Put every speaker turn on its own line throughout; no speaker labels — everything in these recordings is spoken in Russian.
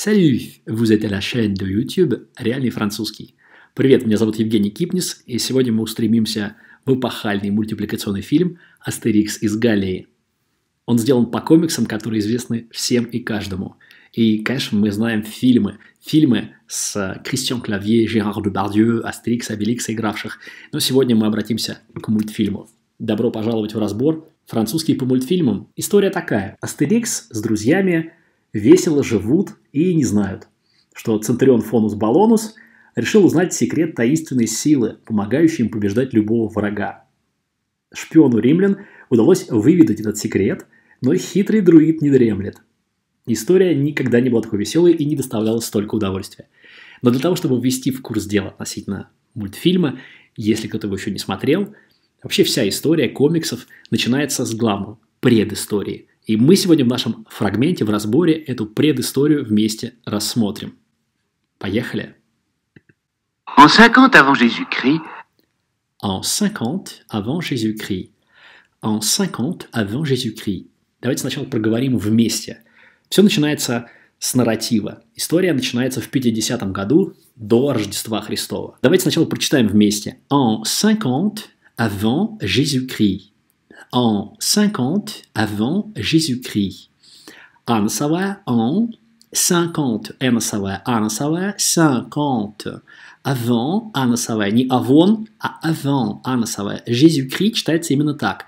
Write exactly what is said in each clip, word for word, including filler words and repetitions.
Salut! Vous êtes à la chaîne de YouTube «Реальный французский». Привет, меня зовут Евгений Кипнис, и сегодня мы устремимся в эпохальный мультипликационный фильм «Астерикс из Галлии». Он сделан по комиксам, которые известны всем и каждому. И, конечно, мы знаем фильмы. Фильмы с Кристиан Клавье, Жерар Депардье, Астерикс, Обеликса игравших. Но сегодня мы обратимся к мультфильму. Добро пожаловать в разбор. Французский по мультфильмам. История такая. Астерикс с друзьями весело живут и не знают, что Центурион Фонус Баллонус решил узнать секрет таинственной силы, помогающей им побеждать любого врага. Шпиону римлян удалось выведать этот секрет, но хитрый друид не дремлет. История никогда не была такой веселой и не доставляла столько удовольствия. Но для того, чтобы ввести в курс дела относительно мультфильма, если кто-то его еще не смотрел, вообще вся история комиксов начинается с главного – предыстории. И мы сегодня в нашем фрагменте, в разборе, эту предысторию вместе рассмотрим. Поехали!
En cinquante avant Jésus-Christ.
En cinquante avant Jésus-Christ. En cinquante avant Jésus-Christ. Давайте сначала проговорим вместе. Все начинается с нарратива. История начинается в пятидесятом году до Рождества Христова. Давайте сначала прочитаем вместе. En cinquante avant Jésus-Christ. En cinquante avant Jésus-Christ. Ан сава en cinquante. Эн сава ан сава cinquante. Avant ан сава. Не avant, а avant ан сава. Jésus-Christ читается именно так.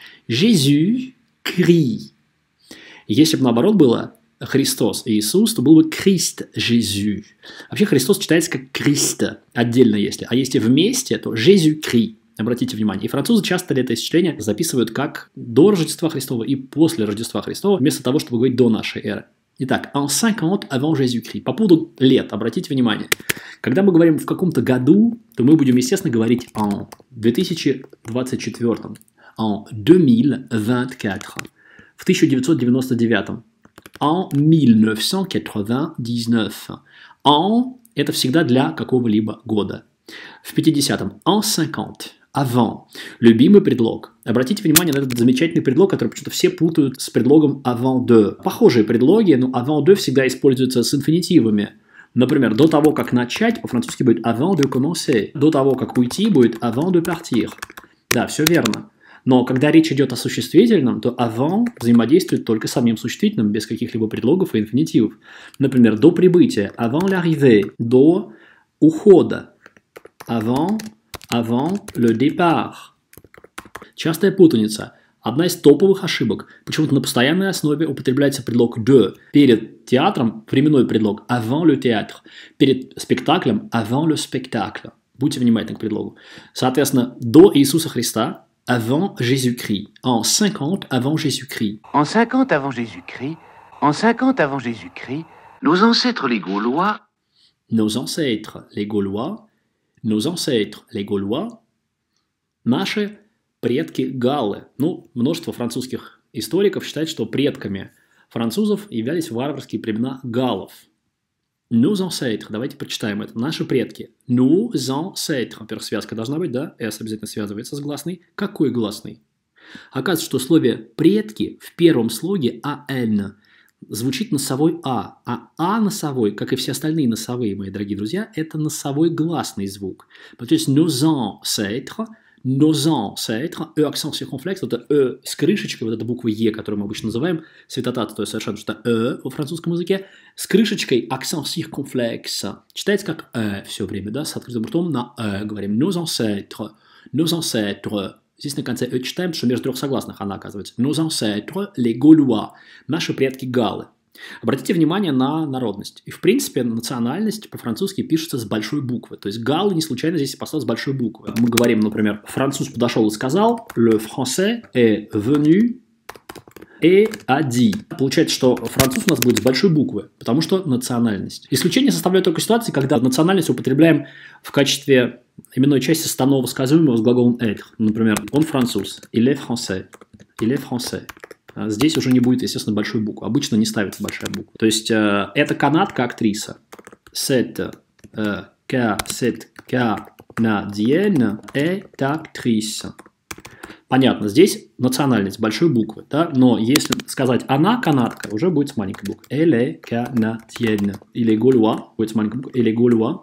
Jésus-Christ. Если бы наоборот было Христос и Иисус, то был бы Christ Jésus. Вообще Христос читается как Christ, отдельно если. А если вместе, то Jésus-Christ. Обратите внимание. И французы часто это исчисление записывают как до Рождества Христова и после Рождества Христова, вместо того, чтобы говорить до нашей эры. Итак, en cinquante avant Jésus-Christ. По поводу лет, обратите внимание. Когда мы говорим в каком-то году, то мы будем, естественно, говорить en две тысячи двадцать четвёртом, en deux mille vingt-quatre, в тысяча девятьсот девяносто девятом, en mille neuf cent quatre-vingt-dix-neuf. En – это всегда для какого-либо года. В пятидесятом, en cinquante. Avant. Любимый предлог. Обратите внимание на этот замечательный предлог, который почему-то все путают с предлогом avant de. Похожие предлоги, но avant de всегда используются с инфинитивами. Например, до того, как начать, по-французски будет avant de commencer. До того, как уйти, будет avant de partir. Да, все верно. Но когда речь идет о существительном, то avant взаимодействует только с самим существительным, без каких-либо предлогов и инфинитивов. Например, до прибытия. Avant l'arrivée. До ухода. Avant... Avant le départ. Частая путаница. Одна из топовых ошибок. Почему-то на постоянной основе употребляется предлог de. Перед театром временной предлог avant le théâtre. Перед спектаклем avant le spectacle. Будьте внимательны к предлогу. Соответственно, до Иисуса Христа avant Jésus-Christ. En cinquante avant Jésus-Christ.
En cinquante avant Jésus-Christ. En cinquante avant Jésus-Christ. Nos ancêtres les Gaulois.
Nos ancêtres les Gaulois. Nos ancêtres, les Gaulois, наши предки галлы. Ну, множество французских историков считают, что предками французов являлись варварские племена галлов. Nos ancêtres, давайте прочитаем это. Наши предки. Nos ancêtres. Во-первых, связка должна быть, да? S обязательно связывается с гласной. Какой гласный? Оказывается, что в слове «предки» в первом слоге «ан» звучит носовой «а», а «а» носовой, как и все остальные носовые, мои дорогие друзья, это носовой гласный звук. То есть nos ancêtres, nos ancêtres, «э» акцент циркумфлекс, это «э» с крышечкой, вот эта буква «е», которую мы обычно называем, светотат, то есть совершенно что «э» во французском языке, с крышечкой акцент циркумфлекс. Читается как «э» все время, да, с открытым ртом на «э» говорим. Nos ancêtres, nos ancêtres. Здесь на конце «э» читаем, что между трех согласных она оказывается. Nos ancêtres, les Gaulois. Наши предки галлы. Обратите внимание на народность. И, в принципе, национальность по-французски пишется с большой буквы. То есть галлы не случайно здесь поставил с большой буквы. Мы говорим, например, француз подошел и сказал «Le français est venu et a dit». Получается, что француз у нас будет с большой буквы, потому что национальность. Исключение составляют только ситуации, когда национальность употребляем в качестве именной части составного высказываемого с глаголом être. Например, он француз. Il est français. Il est français. Здесь уже не будет, естественно, большой буквы. Обычно не ставится большая буква. То есть, э, это канадка актриса. Cette, euh, cette canadienne est actrice. Понятно, здесь национальность большой буквы, да, но если сказать «она канадка», уже будет с маленькой буквы. Elle est canadienne. Или «Gaulois» будет с маленькой буквы. Elle est Gaulois.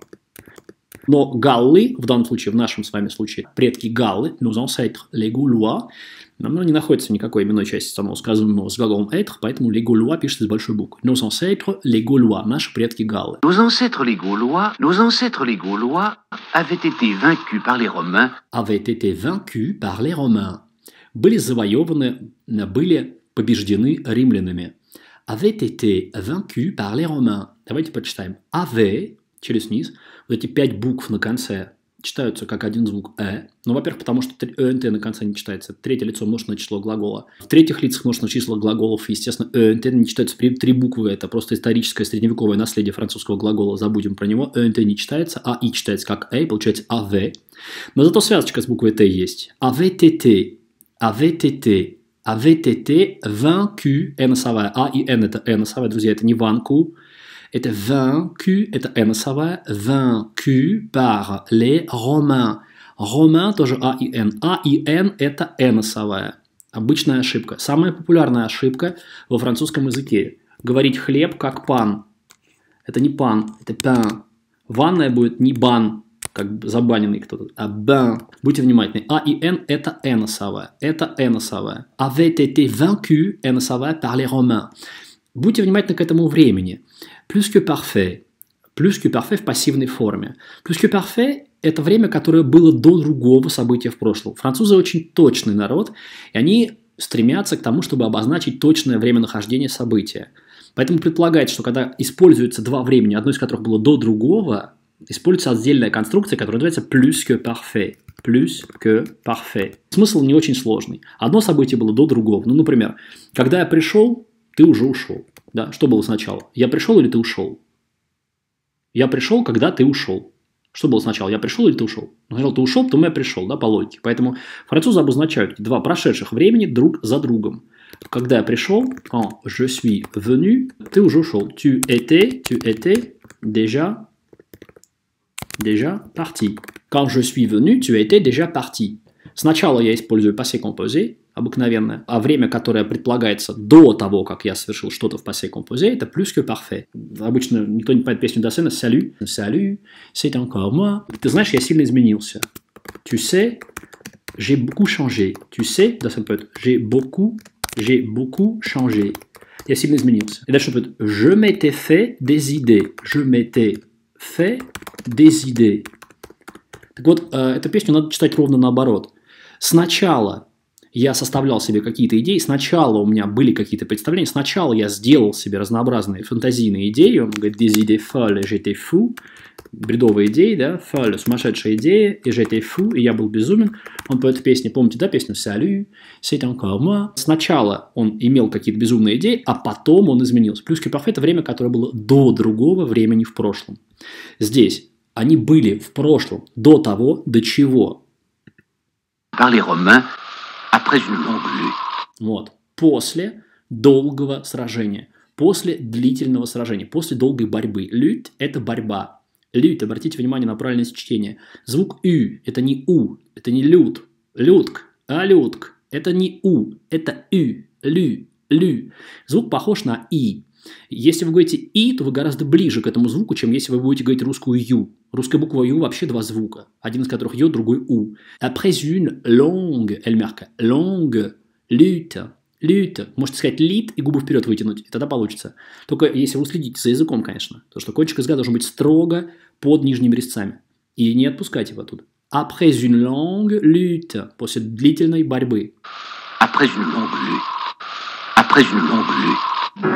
Но галлы, в данном случае, в нашем с вами случае, предки галлы, nos ancêtres, les Gaulois, но не находится в никакой именной части самого сказанного с глаголом être, поэтому les Gaulois пишется с большой буквы. Nos ancêtres, les Gaulois, наши предки галлы.
Nos ancêtres les Gaulois, nos ancêtres les Gaulois avaient été vaincus par les Romains.
Avaient été vaincus par les Romains. Были завоеваны, были побеждены римлянами. Avaient été vaincus par les Romains. Давайте почитаем. Avait, через низ, вот эти пять букв на конце читаются как один звук «э». Ну, во-первых, потому что «ент» на конце не читается. Третье лицо множественное число глагола. В третьих лицах множественное число глаголов, естественно, «ент» не читается. Три буквы – это просто историческое средневековое наследие французского глагола. Забудем про него. «ент» не читается, а «и» читается как «э», получается «avait». Но зато связочка с буквой «т» есть. «Avait été», «avait été», «avait été vaincu», «н» носовая. «А» и «н» – это «н» носовая, друзья, это не «ванку». Это vaincu, это «н» носовая, vaincu par les Romains. Romains тоже А и Н. А и Н – это «н» носовая. Обычная ошибка. Самая популярная ошибка во французском языке. Говорить хлеб как пан. Это не пан, это pain. Ванная будет не бан, как забаненный кто-то, а bain. Будьте внимательны. А и Н – это «н» носовая. Это «н» носовая. Avait été vaincu, «н» носовая, par les Romains. Будьте внимательны к этому времени. Plus que parfait. Plus que parfait в пассивной форме. Plus que parfait – это время, которое было до другого события в прошлом. Французы очень точный народ, и они стремятся к тому, чтобы обозначить точное время нахождения события. Поэтому предполагается, что когда используется два времени, одно из которых было до другого, используется отдельная конструкция, которая называется plus que parfait. Plus que parfait. Смысл не очень сложный. Одно событие было до другого. Ну, например, когда я пришел, ты уже ушел. Да? Что было сначала? Я пришел или ты ушел? Я пришел, когда ты ушел. Что было сначала? Я пришел или ты ушел? Сначала ты ушел, потом я пришел, да, по логике. Поэтому французы обозначают два прошедших времени друг за другом. Когда я пришел, quand je suis venu, ты уже ушел. Tu étais, tu étais déjà, déjà parti. Quand je suis venu, tu étais déjà parti. Сначала я использую passé composé, обыкновенное, а время, которое предполагается до того, как я совершил что-то в passé composé, это plus que parfait. Обычно никто не поет песню Дассена «Salut». «Salut, c'est encore moi». Ты знаешь, я сильно изменился. Tu sais, j'ai beaucoup changé. Tu sais, Дассен поет «J'ai beaucoup, j'ai beaucoup changé». Я сильно изменился. И дальше поет «Je m'étais fait des idées». «Je m'étais fait des idées». Так вот, эту песню надо читать ровно наоборот. Сначала я составлял себе какие-то идеи, сначала у меня были какие-то представления, сначала я сделал себе разнообразные фантазийные идеи, он говорит, des idées folles, j'étais fou, бредовые идеи, да, folle, сумасшедшая идея, и j'étais fou, и я был безумен. Он поет песню, помните, да, песню «Salut, c'est encore moi». Сначала он имел какие-то безумные идеи, а потом он изменился. Plus que parfait – это время, которое было до другого времени в прошлом. Здесь они были в прошлом до того, до чего.
Par les Romains, après une longue lutte.
Вот. После долгого сражения. После длительного сражения. После долгой борьбы. Лют – это борьба. Лют, обратите внимание на правильность чтения. Звук «ю» – это не «у», это не «лют». «Лютк», а «лютк» – это не «у», это «ю», «лю», «лю». Звук похож на «и». Если вы говорите «и», то вы гораздо ближе к этому звуку, чем если вы будете говорить русскую «ю». Русская буква «ю» вообще два звука. Один из которых «ё», другой «у». Après une longue, elle marque, longue lutte, lutte. Можете сказать «лит» и губы вперед вытянуть, и тогда получится. Только если вы следите за языком, конечно. Потому что кончик языка должен быть строго под нижними резцами. И не отпускать его оттуда. Après une longue lutte. После длительной борьбы.
Après une longue lutte. Après une longue lutte.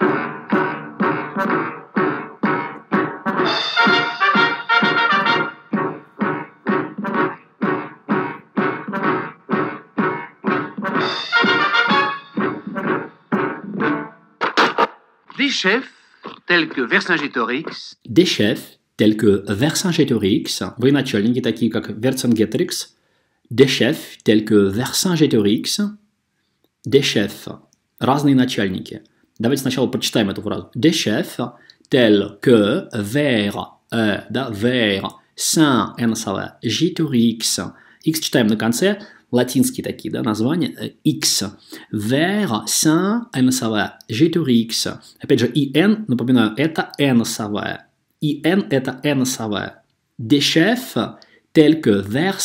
Des chefs tels que Vercingétorix,
Des chefs tels que Vercingétorix, военачальники такие как Vercingétorix, des chefs tels que Vercingétorix, des chefs, разные начальники. Давайте сначала прочитаем эту фразу. Des chefs tels que Ver, э, да, Ver, Saint, N, Gétorix. X читаем на конце. латинские такие, да, названия, X. Vers Saint-N-совая, X. Опять же, ин, напоминаю, это N-совая. ин это N-совая. Des chefs, tels que vers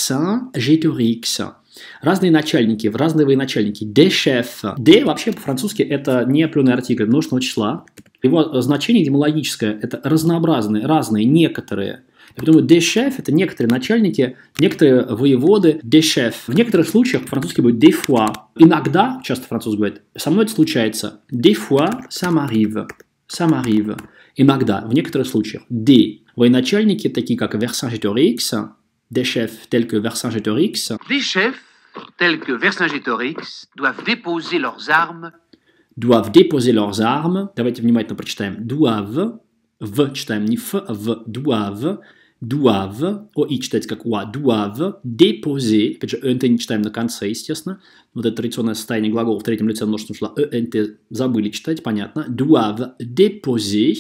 Saint-X. Разные начальники, разные военачальники. Des chefs. De вообще по-французски это не определенный артикль множественного числа. Его значение этимологическое – это разнообразные, разные, некоторые. Я думаю, des chefs – это некоторые начальники, некоторые воеводы, des chefs. В некоторых случаях по-французски будет des fois. Иногда, часто француз говорит, со мной это случается. Des fois, ça m'arrive. Ça m'arrive. Иногда, в некоторых случаях. Des. Военачальники, такие как Vercingétorix, des chefs tels que Vercingétorix.
Des chefs tels que Vercingétorix doivent déposer leurs armes.
Doivent déposer leurs armes. Давайте внимательно прочитаем. Doivent. В читаем не ф, а в. Doivent. Doivent. О, и читается как уа. Doivent. Déposer. Опять же, ent не читаем на конце, естественно. Вот это традиционное состояние глагола в третьем лице множественного числа. Ent забыли читать, понятно. Doivent déposer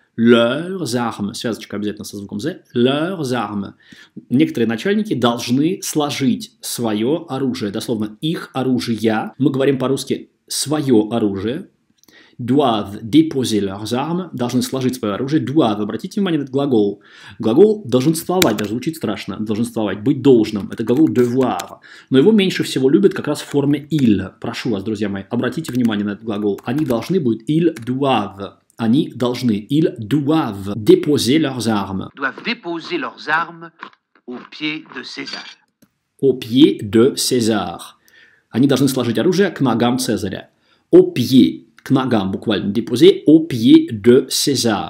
leurs armes. Связочка обязательно со звуком Z. Leurs armes. Некоторые начальники должны сложить свое оружие. Дословно, их оружие. Мы говорим по-русски свое оружие. Doivent déposer leurs armes. Должны сложить свое оружие. Doivent. Обратите внимание на этот глагол. Глагол долженствовать. Даже звучит страшно. Долженствовать. Быть должным. Это глагол devoir. Но его меньше всего любят как раз в форме il. Прошу вас, друзья мои, обратите внимание на этот глагол. Они должны будет ils doivent. Они должны, ils doivent déposer leurs armes.
Doivent déposer leurs armes au pied de César.
Au pied de César. Они должны сложить оружие к ногам Цезаря. Au pied, к ногам буквально. Déposer au pied de César.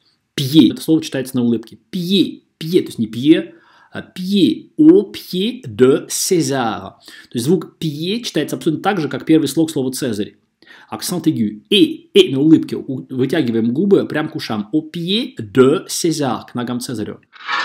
Pied, это слово читается на улыбке. Pied, pied, то есть не pied, а pied, au pied de César. То есть звук pied читается абсолютно так же, как первый слог слова Цезарь. Акцент aigu. И, и на улыбке вытягиваем губы прям к ушам. Au pied de César, к ногам Цезарю.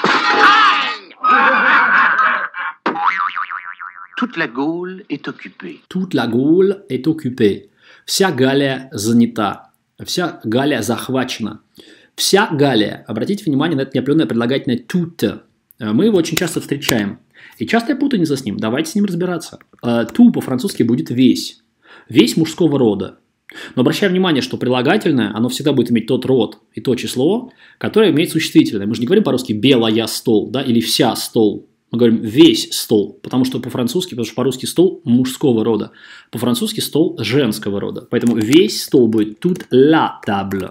Toute la Gaule est occupée.
Toute la Gaule est occupée. Вся Галлия занята. Вся Галлия захвачена. Вся Галлия. Обратите внимание на это неопределенное прилагательное toute. Мы его очень часто встречаем. И частая путаница с ним. Давайте с ним разбираться. Tout по-французски будет весь. Весь мужского рода. Но обращаем внимание, что прилагательное, оно всегда будет иметь тот род и то число, которое имеет существительное. Мы же не говорим по-русски «белая стол», да, или «вся стол». Мы говорим «весь стол», потому что по-французски, потому что по-русски стол мужского рода, по-французски стол женского рода. Поэтому весь стол будет toute la table.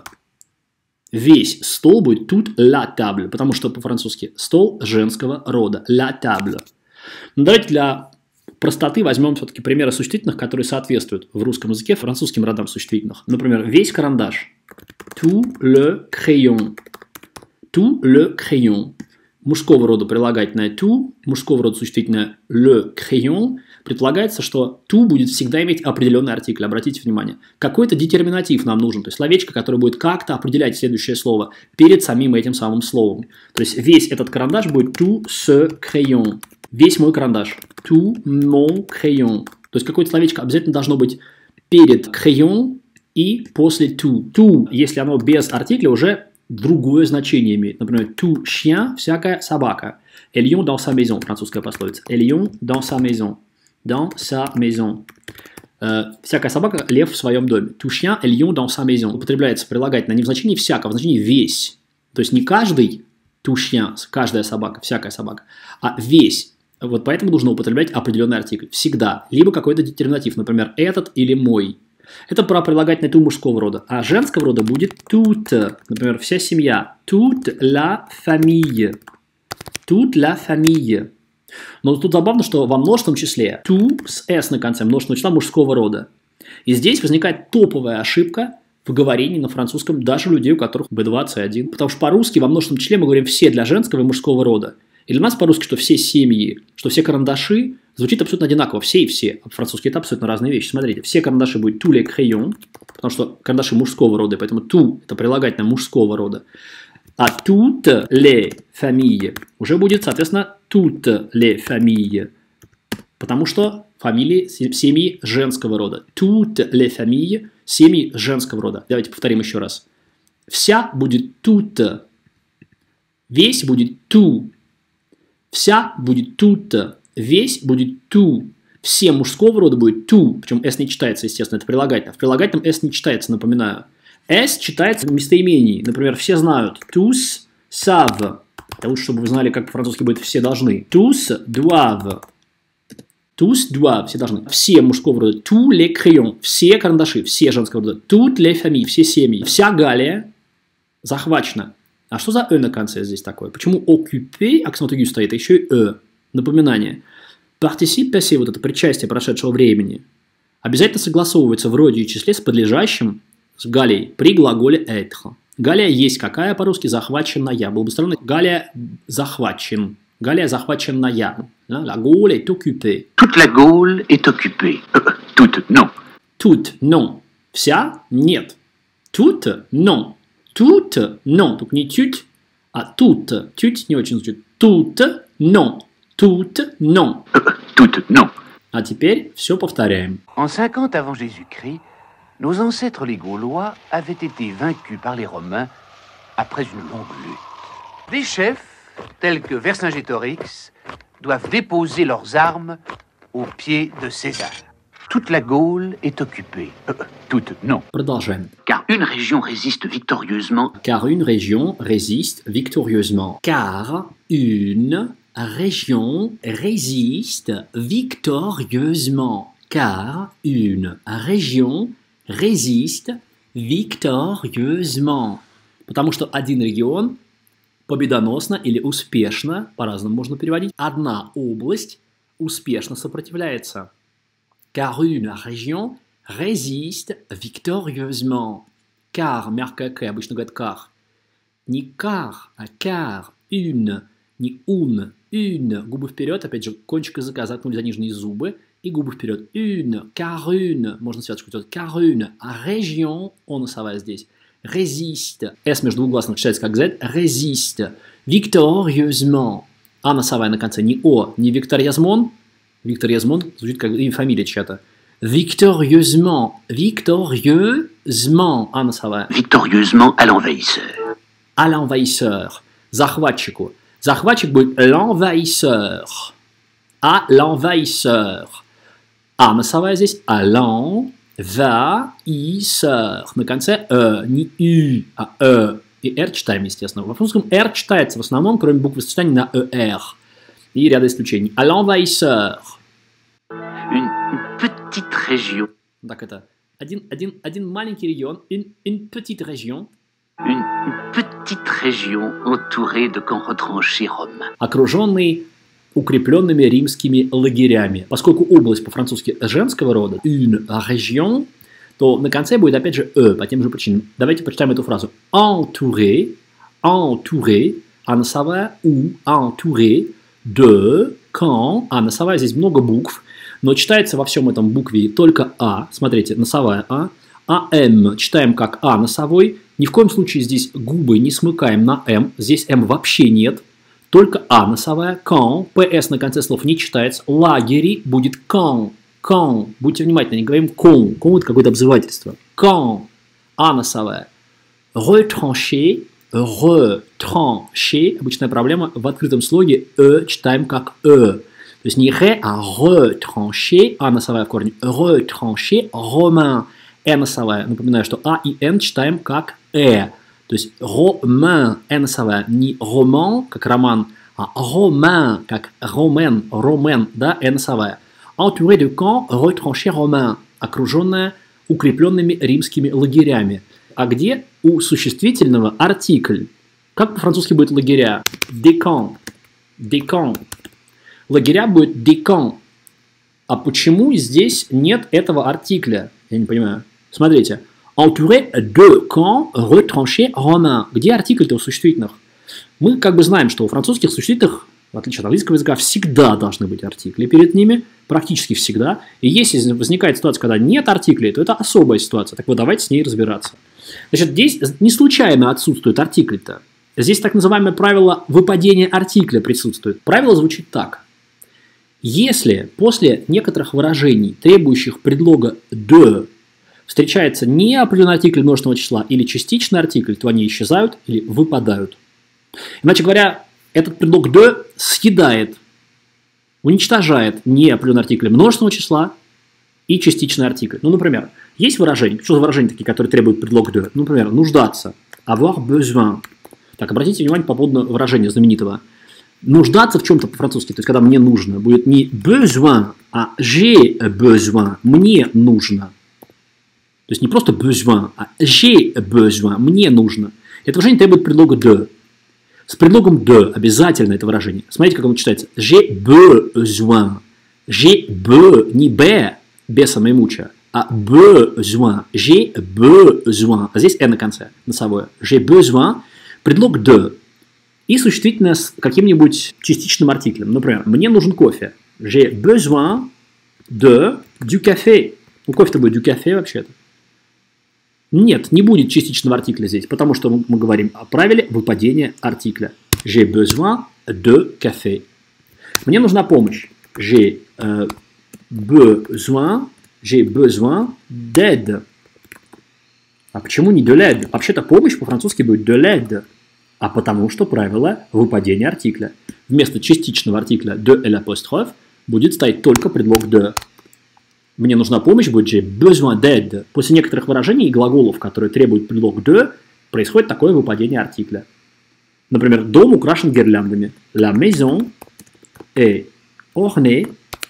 Весь стол будет toute la table, потому что по-французски стол женского рода. La table. Но давайте для простоты возьмем все-таки примеры существительных, которые соответствуют в русском языке французским родам существительных. Например, весь карандаш. Tout le crayon. Tout le crayon. Мужского рода прилагательное tout, мужского рода существительное le crayon. Предполагается, что tout будет всегда иметь определенный артикль. Обратите внимание. Какой-то детерминатив нам нужен, то есть словечко, которое будет как-то определять следующее слово перед самим этим самым словом. То есть весь этот карандаш будет tout ce crayon. Весь мой карандаш. Tout mon crayon. То есть какое-то словечко обязательно должно быть перед crayon и после tout. Tout, если оно без артикля, уже другое значение имеет. Например, tout chien, всякая собака. Et lion dans sa maison, французская пословица. Et lion dans sa maison. Dans sa maison. Э, всякая собака, лев в своем доме. Tout chien et lion dans sa maison. Употребляется прилагательное не в значении всякого, в значении весь. То есть не каждый tout chien, каждая собака, всякая собака, а весь. Вот поэтому нужно употреблять определенный артикль. Всегда. Либо какой-то детерминатив, например, этот или мой. Это про прилагательное tout мужского рода. А женского рода будет toute. Например, вся семья. Toute la famille. Toute la famille. Но тут забавно, что во множественном числе tout с s на конце множественного числа мужского рода. И здесь возникает топовая ошибка в говорении на французском даже у людей, у которых би двадцать один. Потому что по-русски во множественном числе мы говорим все для женского и мужского рода. И для нас по-русски, что все семьи, что все карандаши, звучит абсолютно одинаково. Все и все. А по-французски это абсолютно разные вещи. Смотрите, все карандаши будут tous les crayons, потому что карандаши мужского рода, поэтому tout – это прилагательное мужского рода. А toutes les familles уже будет, соответственно, toutes les familles, потому что фамилии, семьи женского рода. Toutes les familles – семьи женского рода. Давайте повторим еще раз. Вся будет toute. Весь будет tout. Вся будет toute. Весь будет tout. Все мужского рода будет ту, причем s не читается, естественно, это прилагательное. В прилагательном s не читается, напоминаю. S читается в местоимении. Например, все знают tous savent. Это лучше, чтобы вы знали, как по-французски будет все должны. Tous doivent. Tous doivent, все должны. Все мужского рода. Tous les crayons. Все карандаши, все женского рода. Toutes les familles, все семьи. Вся Галлия захвачена. А что за «э» на конце здесь такое? Почему «occupé» акцент aigu стоит, а еще и «э»? Напоминание. Participe passé, вот это причастие прошедшего времени, обязательно согласовывается в роде и числе с подлежащим, с Галлией, при глаголе être. Галлия есть какая по-русски? Захваченная. Было бы странно. Галлия захвачен. Галлия захваченная. La Gaule est occupée.
Toute la Gaule est occupée. Euh, toute, non.
Toute, non. Вся? Нет. Toute, non. Toute, non. Тут не тють, а тут. Тють не очень звучит. Toute, non. Toute, non.
Euh, toute, non.
А теперь все повторяем.
En cinquante avant Jésus-Christ, nos ancêtres les Gaulois avaient été vaincus par les Romains après une longue lutte. Des chefs, tels que Vercingétorix, doivent déposer leurs armes aux pieds de César. Toute la Gaule est occupée. Euh, toute, non.
Продолжаем.
Car une région résiste victorieusement.
Car une région résiste victorieusement. Car une région résiste victorieusement. Car une région résiste victorieusement. Потому что один регион победоносно или успешно, по-разному можно переводить, одна область успешно сопротивляется. Car une région résiste victorieusement. Car, мягкое «к», обычно говорят «car». Не «car», а «car», «une», не «un», «une». Губы вперед, опять же, кончик языка заткнули за нижние зубы, и губы вперед. «Une», «car une», можно связочку делать, «car une». А région, он носовая здесь, résiste. S между двугласных читается как Z. Résiste. Victorieusement. А носовая на конце не О, не Викториазмон. Викториазмон звучит как и фамилия чья-то. Victorieusement. Victorieusement. А носовая.
Victorieusement à l'envahisseur.
À l'envahisseur. Захватчику. Захватчик будет l'envahisseur. À l'envahisseur. А носовая здесь. À l'envahisseur. На конце э, не ü, а э. И R читаем, естественно. Во французском R читается в основном, кроме буквы сочетания, на ER. И ряда исключений. À l'envahisseur.
Une, une petite région.
Так это. Один, один, один маленький регион. Une, une petite région.
Une, une petite région entourée de camps retranchés romains.
Окруженный укрепленными римскими лагерями. Поскольку область по-французски женского рода, une région, то на конце будет опять же «э» по тем же причинам. Давайте прочитаем эту фразу. Entouré, entouré, а носовая «у», entouré de camps, а носовая здесь много букв, но читается во всем этом букве только «а». Смотрите, носовая «а». А «м» читаем как «а» носовой. Ни в коем случае здесь губы не смыкаем на «м». Здесь «м» вообще нет. Только «а» носовая. «Camp». «ps» на конце слов не читается. «Лагери» будет «camp». «Camp». Будьте внимательны, не говорим «con». «Con» – это какое-то обзывательство. «Camp». «А» носовая. «Retranché». «Retranché». Обычная проблема. В открытом слоге «э» читаем как «э». То есть не «ре», а «retranché». «А» носовая в корне. «Retranché». «Romain». «э» носовая. Напоминаю, что «а» и «н» читаем как «э». То есть «romain», «э» носовая. Не «роман», как «роман», а «romain», как «ромен», «ромен», да, «э» носовая. «Entouré de camps retranchés romains», окруженная укрепленными римскими лагерями. А где у существительного артикль? Как по-французски будет лагеря? Des camps. Des camps. Лагеря будет des camps. А почему здесь нет этого артикля? Я не понимаю. Смотрите. Entouré de camps retranchés romains. Где артикль-то у существительных? Мы как бы знаем, что у французских существительных, в отличие от английского языка, всегда должны быть артикли перед ними. Практически всегда. И если возникает ситуация, когда нет артиклей, то это особая ситуация. Так вот, давайте с ней разбираться. Значит, здесь не случайно отсутствует артикль-то. Здесь так называемое правило выпадения артикля присутствует. Правило звучит так. Если после некоторых выражений, требующих предлога «de», встречается неопределенный артикль множественного числа или частичный артикль, то они исчезают или выпадают. Иначе говоря, этот предлог «de» съедает уничтожает неопределенный артикль множественного числа и частичный артикль. Ну, например, есть выражения, что за выражения такие, которые требуют предлога de? Ну, например, нуждаться, avoir besoin. Так, обратите внимание по поводу выражения знаменитого. Нуждаться в чем-то по-французски, то есть когда мне нужно, будет не besoin, а j'ai besoin, мне нужно. То есть не просто besoin, а j'ai besoin, мне нужно. Это выражение требует предлога de. С предлогом de обязательно это выражение. Смотрите, как оно читается. J'ai besoin. J'ai be, не be, беса наимуча, а besoin. J'ai besoin. А здесь «э» на конце, носовое. J'ai besoin. Предлог de. И существительное с каким-нибудь частичным артиклем. Например, мне нужен кофе. J'ai besoin de du café. Ну, кофе-то будет du café вообще-то. Нет, не будет частичного артикля здесь, потому что мы говорим о правиле выпадения артикля. J'ai besoin de café. Мне нужна помощь. J'ai euh, besoin, j'ai besoin d'aide. А почему не de l'aide? Вообще-то помощь по-французски будет de l'aide. А потому что правило выпадения артикля. Вместо частичного артикля de et l'apostrophe будет стоять только предлог de. Мне нужна помощь, будет j'ai besoin d'aide. После некоторых выражений и глаголов, которые требуют предлог de, происходит такое выпадение артикля. Например, дом украшен гирляндами. La maison est ornée.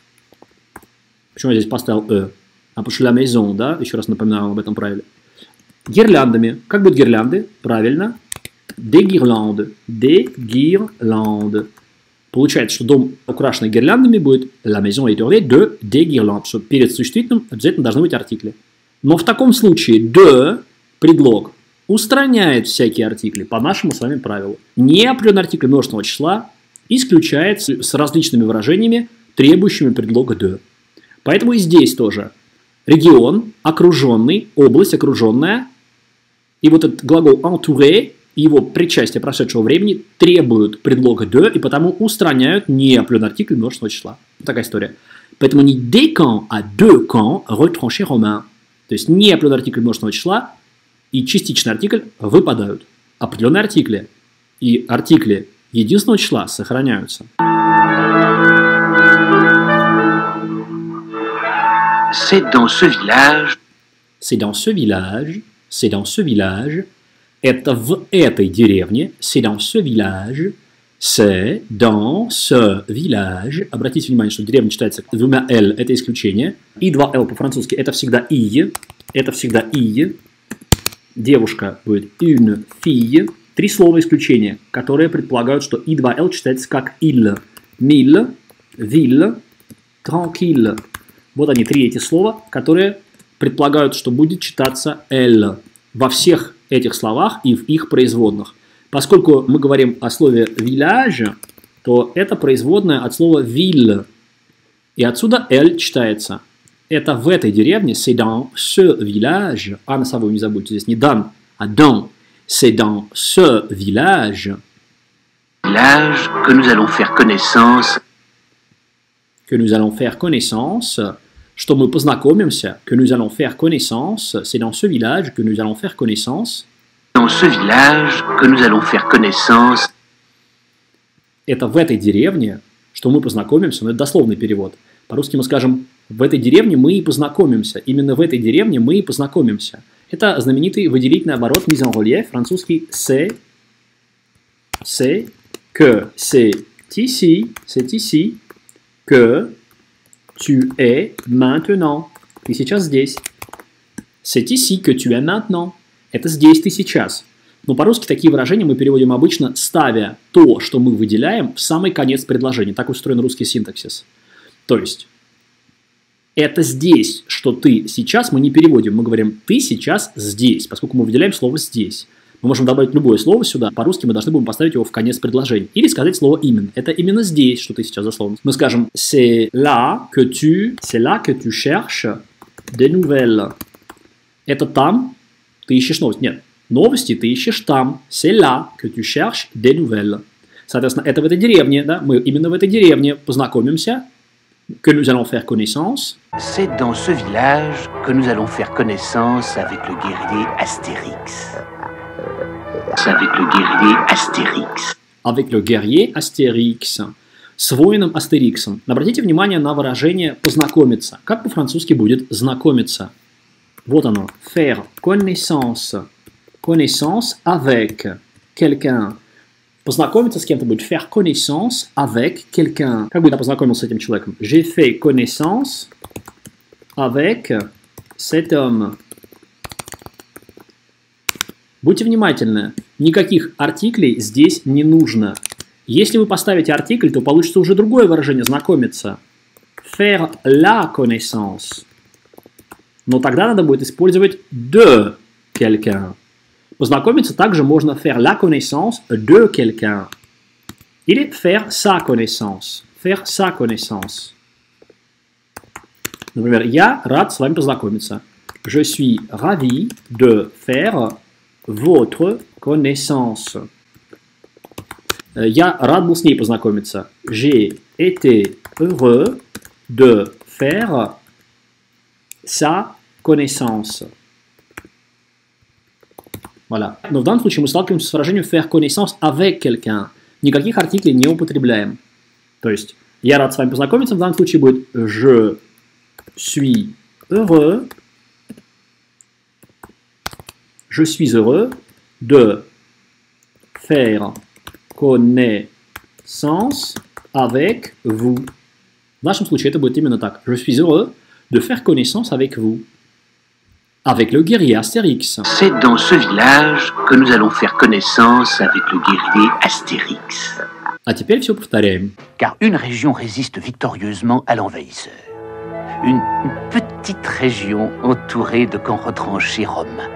Почему я здесь поставил «э»? А потому что la maison, да? Еще раз напоминаю об этом правиле. Гирляндами. Как будут гирлянды? Правильно. Des guirlandes. Des guirlandes. Получается, что дом, украшенный гирляндами, будет la maison est ornée de des guirlandes. Что перед существительным обязательно должны быть артикли. Но в таком случае de, предлог, устраняет всякие артикли по нашему с вами правилу. Неопределенный артикль множественного числа исключается с различными выражениями, требующими предлога de. Поэтому и здесь тоже регион, окруженный, область окруженная, и вот этот глагол entouré, его причастие прошедшего времени требуют предлога de, и потому устраняют неопределенный артикль множественного числа. Вот такая история. Поэтому не des camps, а deux camps retranchés romains. То есть неопределенный артикль множественного числа и частичный артикль выпадают. Определенные артикли и артикли единственного числа сохраняются.
C'est dans ce village.
C'est dans ce village. C'est dans ce village. Это в этой деревне. C'est dans ce village. C'est dans ce village. Обратите внимание, что деревня читается двумя «л». Это исключение. И два «л» по-французски. Это всегда «и». Это всегда «и». Девушка будет une fille. Три слова исключения, которые предполагают, что и два «л» читается как «il». Mille, ville, tranquille. Вот они, три эти слова, которые предполагают, что будет читаться «л» во всех этих словах и в их производных. Поскольку мы говорим о слове village, то это производное от слова ville. И отсюда «л» читается. Это в этой деревне, c'est dans ce village. А носовую не забудьте, здесь не dans, а dans. C'est dans ce village.
Village que nous allons faire connaissance.
Que nous allons faire connaissance. Что мы познакомимся, que nous allons faire connaissance, c'est dans ce village que nous allons faire connaissance.
Dans ce village que nous allons faire connaissance.
Это в этой деревне, что мы познакомимся, но это дословный перевод. По-русски мы скажем, в этой деревне мы и познакомимся. Именно в этой деревне мы и познакомимся. Это знаменитый выделительный оборот mise en relief, французский c'est, c'est, que, c'est ici, c'est ici, que, tu es maintenant. Ты сейчас здесь. C'est ici que tu es maintenant. Это здесь ты сейчас. Но по-русски такие выражения мы переводим обычно, ставя то, что мы выделяем, в самый конец предложения. Так устроен русский синтаксис. То есть, это здесь, что ты сейчас, мы не переводим. Мы говорим, ты сейчас здесь, поскольку мы выделяем слово здесь. Мы можем добавить любое слово сюда. По-русски мы должны будем поставить его в конец предложения. Или сказать слово именно. Это именно здесь, что ты сейчас засловно. Мы скажем c'est là que tu, c'est là que tu cherches des nouvelles. Это там ты ищешь новости. Нет, новости ты ищешь там. C'est là que tu cherches des nouvelles. Соответственно, это в этой деревне, да? Мы именно в этой деревне познакомимся. Que nous allons faire connaissance.
C'est dans ce village que nous allons faire connaissance avec le guerrier Astérix. Avec le guerrier Astérix.
Avec le guerrier Astérix. с воином Астериксом. Обратите внимание на выражение «познакомиться». Как по-французски будет «знакомиться»? Вот оно. Faire connaissance. Connaissance avec quelqu'un. Познакомиться с кем-то будет faire connaissance avec quelqu'un. Как бы я познакомился с этим человеком? J'ai fait connaissance avec cet homme. Будьте внимательны. Никаких артиклей здесь не нужно. Если вы поставите артикль, то получится уже другое выражение «знакомиться». Faire la connaissance. Но тогда надо будет использовать de quelqu'un. Познакомиться также можно faire la connaissance de quelqu'un. Или faire sa connaissance. Faire sa connaissance. Например, я рад с вами познакомиться. Je suis ravi de faire votre connaissance. Я рад был с ней познакомиться. J'ai été heureux de faire sa connaissance. Voilà. Но в данном случае мы сталкиваемся с выражением faire connaissance avec quelqu'un. Никаких артиклей не употребляем. То есть, я рад с вами познакомиться, в данном случае будет je suis heureux je suis heureux de faire connaissance avec vous. В нашем случае это будет именно так. Je suis heureux de faire connaissance avec vous. Avec le guerrier Astérix.
C'est dans ce village que nous allons faire connaissance avec le guerrier Astérix.
А теперь все повторяем.
Car une région résiste victorieusement à l'envahisseur. Une petite région entourée de camps retranchés romains.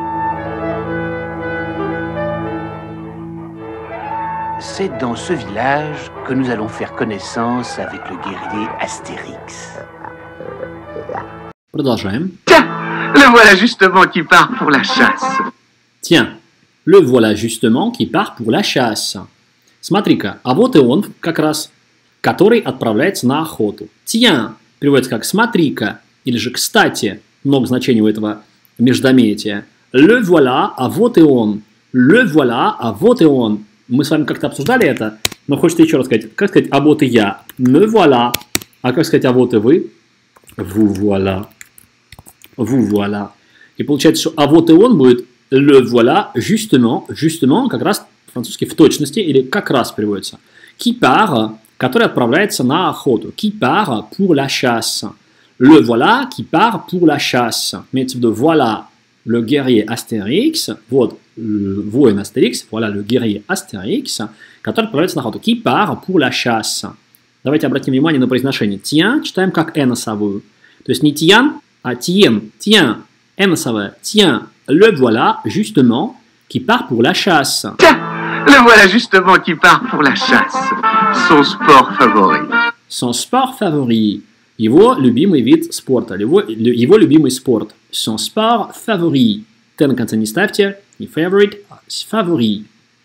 C'est dans ce village que nous allons faire connaissance avec le guerrier Astérix.
Продолжаем.
Tiens, le voilà justement qui part pour la chasse.
Tiens, le voilà justement qui part pour la chasse. Смотри-ка, а вот и он как раз, который отправляется на охоту. Tiens переводится как «смотри-ка» или же «кстати». Много значений у этого междометия. Le voilà, а вот и он. Le voilà, а вот и он. Мы с вами как-то обсуждали это, но хочется еще раз сказать. Как сказать «а вот и я»? Me voilà. А как сказать «а вот и вы»? Vous voilà. Vous voilà. И получается, что «а вот и он» будет «le voilà justement». Justement, как раз французский в точности или как раз переводится. Qui part, который отправляется на охоту. Qui part pour la chasse. Le voilà qui part pour la chasse. Имеется в виду voilà le guerrier Astérix. Вот воин Astérix. Voilà le guerrier Astérix, который отправляется на охоту. Qui part pour la chasse. Давайте обратим внимание на произношение. Tiens читаем как «э» носовую. То есть не «тиян», а «тиен». Tiens, «э» носовая. Tiens, le voilà justement qui part pour la chasse.
Tiens, le voilà justement qui part pour la chasse. Son sport favori.
Son sport favori. Его любимый вид спорта. Его, его любимый спорт. Son sport favori. Т на конце не ставьте. Не favorite, а favori.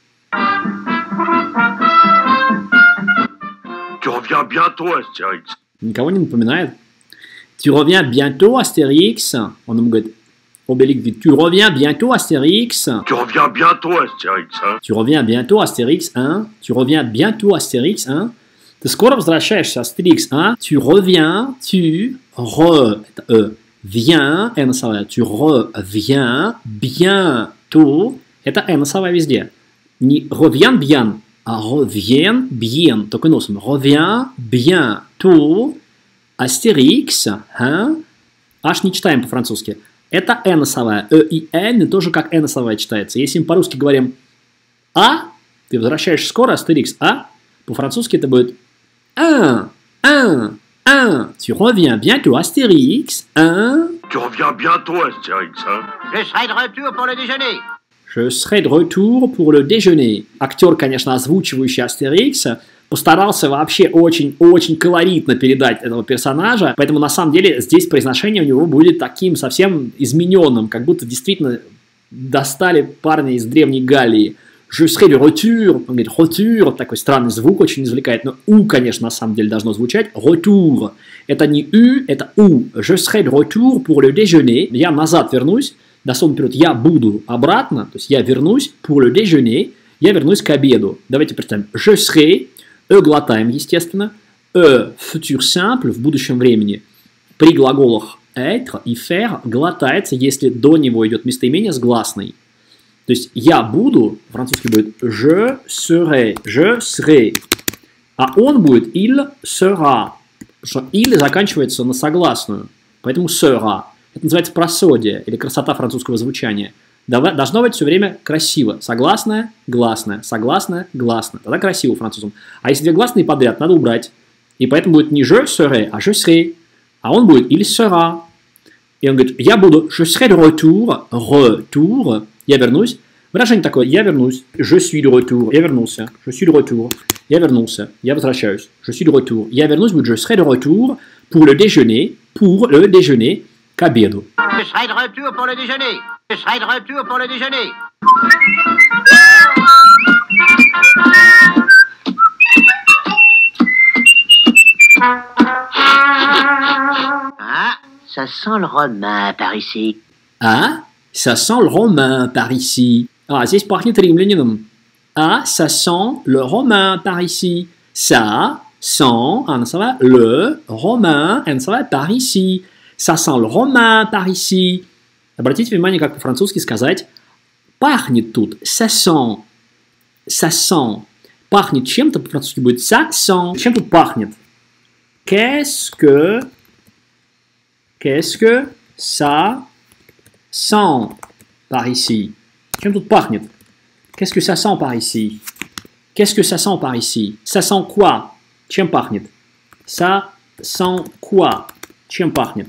Tu reviens bientôt, Astérix.
Никого не напоминает? Tu reviens bientôt, Astérix. Он ему говорит, Obélix dit, tu reviens bientôt, Astérix.
Tu reviens bientôt, Astérix, hein?
Tu reviens bientôt, Astérix, hein? Tu reviens bientôt, Astérix, hein? Ты скоро возвращаешься, Astérix, hein? Tu reviens, tu re, это э, viens, э носовая, tu reviens bientôt, это э носовая везде. Не reviens bien, а reviens bien, только носом. Reviens bientôt, Astérix, hein? Аж не читаем по-французски. Это э носовая. Э и н тоже как э носовая читается. Если мы по-русски говорим а, ты возвращаешься скоро, Astérix, а, по-французски это будет un, un, un. Tu reviens bientôt, Astérix, un.
Tu reviens bientôt, Astérix, hein?
Je serai de retour pour le déjeuner.
Je serai de retour pour le déjeuner. Актер, конечно, озвучивающий Астерикс, постарался вообще очень-очень колоритно передать этого персонажа, поэтому на самом деле здесь произношение у него будет таким совсем измененным, как будто действительно достали парня из Древней Галлии. Je serai de retour, он говорит retour, такой странный звук очень извлекает, но у, конечно, на самом деле должно звучать retour. Это не у, это у. Je serai de retour pour le déjeuner. Я назад вернусь, дословно вперед, я буду обратно, то есть я вернусь pour le déjeuner, я вернусь к обеду. Давайте представим. Je serai «э» глотаем, естественно. «э» futur simple в будущем времени при глаголах être и faire глотается, если до него идет местоимение с гласной. То есть «я буду», французский будет «je serai», «je serai», а он будет «il sera», потому что «il» заканчивается на согласную, поэтому «sera». Это называется просодие или красота французского звучания. Должно быть все время красиво. Согласное, гласное, согласное, гласное. Тогда красиво французам. А если две гласные подряд, надо убрать. И поэтому будет не «je serai», а «je serai». А он будет «il sera». И он говорит, я буду «je serai de retour», «retour», я вернусь. Выражение такое, я вернусь, «je suis de retour», я вернулся, «je suis de retour», я вернулся, я возвращаюсь, «je suis de retour», я вернусь, будет «je serai de retour pour le déjeuner», pour le déjeuner, к обеду.
Je serai de retour pour le déjeuner. Je serai de retour pour le déjeuner. Ah, ça sent le romain par ici.
А, ça sent le romain par ici. А, здесь пахнет римлянином. А, ça sent le romain par ici. Ça sent, она называет le romain, она называет par ici. Ça sent le romain par ici. Обратите внимание, как по-французски сказать пахнет тут. Ça sent. Ça sent. Пахнет чем-то, по-французски будет ça sent. Чем тут пахнет? Qu'est-ce que Qu'est-ce que ça sent par ici? Чем тут пахнет? Qu'est-ce que ça sent par ici? Qu'est-ce que ça sent par ici? Ça sent quoi? Чем пахнет? Ça sent quoi? Чем пахнет?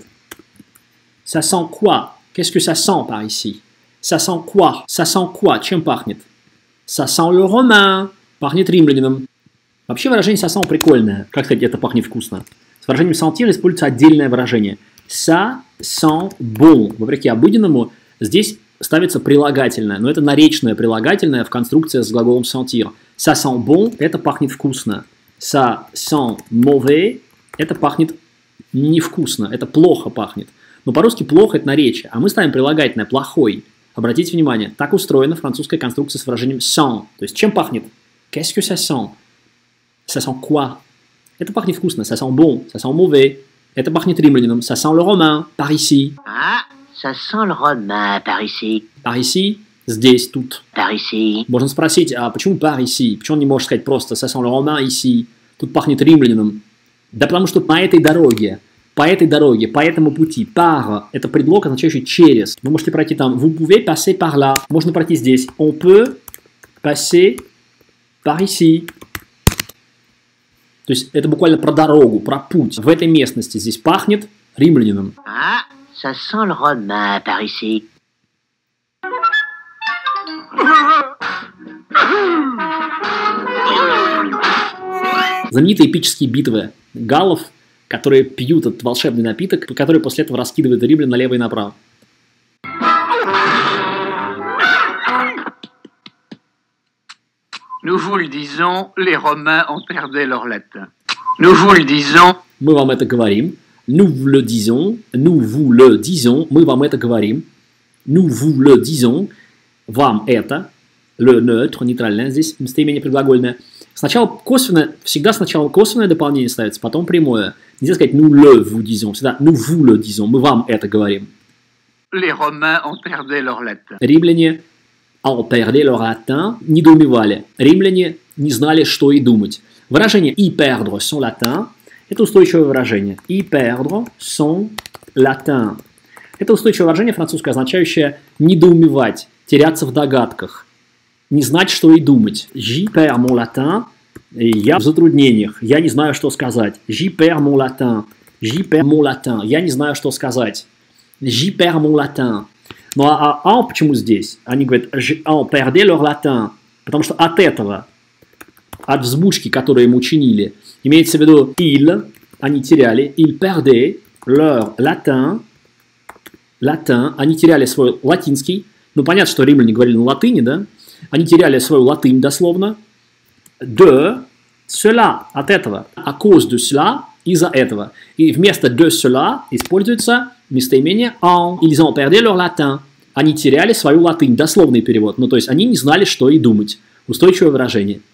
Ça sent quoi? Qu'est-ce que ça sent par ici? Ça sent quoi? Ça sent quoi? Чем пахнет? Ça sent le romain. Пахнет римлянином. Вообще выражение ça sent прикольное. Как сказать, это пахнет вкусно? С выражением sentir используется отдельное выражение. Ça sent bon. Вопреки обыденному, здесь ставится прилагательное, но это наречное прилагательное в конструкции с глаголом sentir. Ça sent bon – это пахнет вкусно. Ça sent mauvais – это пахнет невкусно, это плохо пахнет. Но по-русски плохо – это наречие, а мы ставим прилагательное плохой. Обратите внимание, так устроена французская конструкция с выражением sent. То есть чем пахнет? Qu'est-ce que ça sent? Ça sent quoi? Это пахнет вкусно, ça sent bon, ça sent mauvais. Это пахнет римлянином, ça sent le romain, par ici.
Ah, ça sent le romain par ici.
Par ici, здесь, тут.
Par ici.
Можно спросить, а почему par ici? Почему он не может сказать просто ça sent le romain ici? Тут пахнет римлянином. Да потому что по этой дороге, по этой дороге, по этому пути, par, это предлог, означающий через. Вы можете пройти там, vous pouvez passer par là. Можно пройти здесь, on peut passer par ici. То есть это буквально про дорогу, про путь. В этой местности здесь пахнет римлянином.
Ah, ça sent le romain par ici.
Знаменитые эпические битвы галлов, которые пьют этот волшебный напиток, который после этого раскидывает римлян налево и направо.
Nous vous le disons, les Romains ont perdu leur latin. Nous vous le disons.
Мы вам это говорим. Nous vous le disons. Nous vous le disons. Мы вам это говорим. Nous vous le disons. Вам это. Le neutre, нейтральное здесь местоимение предглагольное. Сначала косвенное, всегда сначала косвенное дополнение ставится, потом прямое. Нельзя сказать nous le vous disons. Всегда nous vous le disons. Мы вам это говорим.
Les Romains ont perdu leur latin.
Римляне ont perdu leur latin, недоумевали. Римляне не знали, что и думать. Выражение y perdre son latin – это устойчивое выражение. Y perdre son latin. Это устойчивое выражение французское, означающее недоумевать, теряться в догадках, не знать, что и думать. J'y perds mon latin. Я в затруднениях. Я не знаю, что сказать. J'y perds mon latin. J'y perds mon latin. Я не знаю, что сказать. J'y perds mon latin. Ну а, а, а почему здесь? Они говорят, on perdait leur latin, потому что от этого, от взбучки, которую им учинили, имеется в виду ils, они теряли, ils perdaient leur latin, latin, они теряли свой латинский, ну понятно, что римляне говорили на латыни, да? Они теряли свою латынь дословно, de cela, от этого, à cause de cela, из-за этого. И вместо de cela используется местоимение en. Ils ont perdu leur latin. Они теряли свою латынь. Дословный перевод. Ну, то есть, они не знали, что и думать. Устойчивое выражение.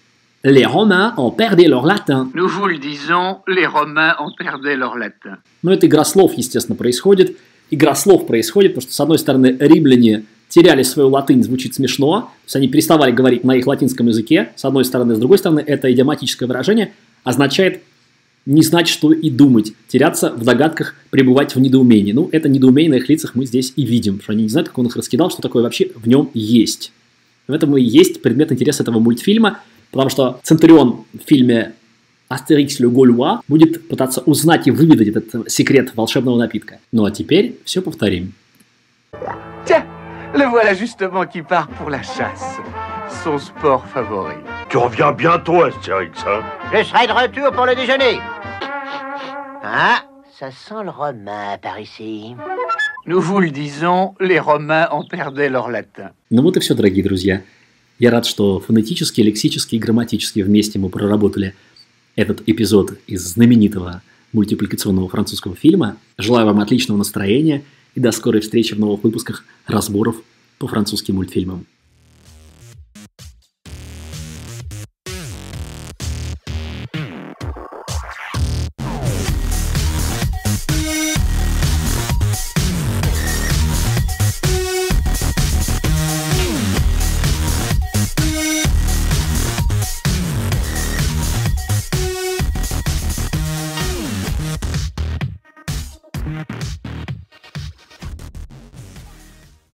les Romains ont perdu leur latin.
Nous vous le disons, les Romains ont perdu leur latin.
Но это игра слов, естественно, происходит. Игра слов происходит, потому что, с одной стороны, римляне теряли свою латынь, звучит смешно, то есть они переставали говорить на их латинском языке, с одной стороны. С другой стороны, это идиоматическое выражение означает не знать, что и думать, теряться в догадках, пребывать в недоумении. Ну, это недоумение на их лицах мы здесь и видим, что они не знают, как он их раскидал, что такое вообще в нем есть. В этом и есть предмет интереса этого мультфильма, потому что Центурион в фильме «Астерикс ле Гаулюа» будет пытаться узнать и выведать этот секрет волшебного напитка. Ну а теперь все повторим.
Tiens, le voilà justement qui part pour la chasse. Son sport favori.
Tu reviens bientôt, Astérix, hein?
Je serai de retour pour le déjeuner. Ah, ça sent le romain par ici.
Nous vous le disons, les Romains ont perdu leur latin.
Ну вот и все, дорогие друзья. Я рад, что фонетически, лексически и грамматически вместе мы проработали этот эпизод из знаменитого мультипликационного французского фильма. Желаю вам отличного настроения и до скорой встречи в новых выпусках разборов по французским мультфильмам.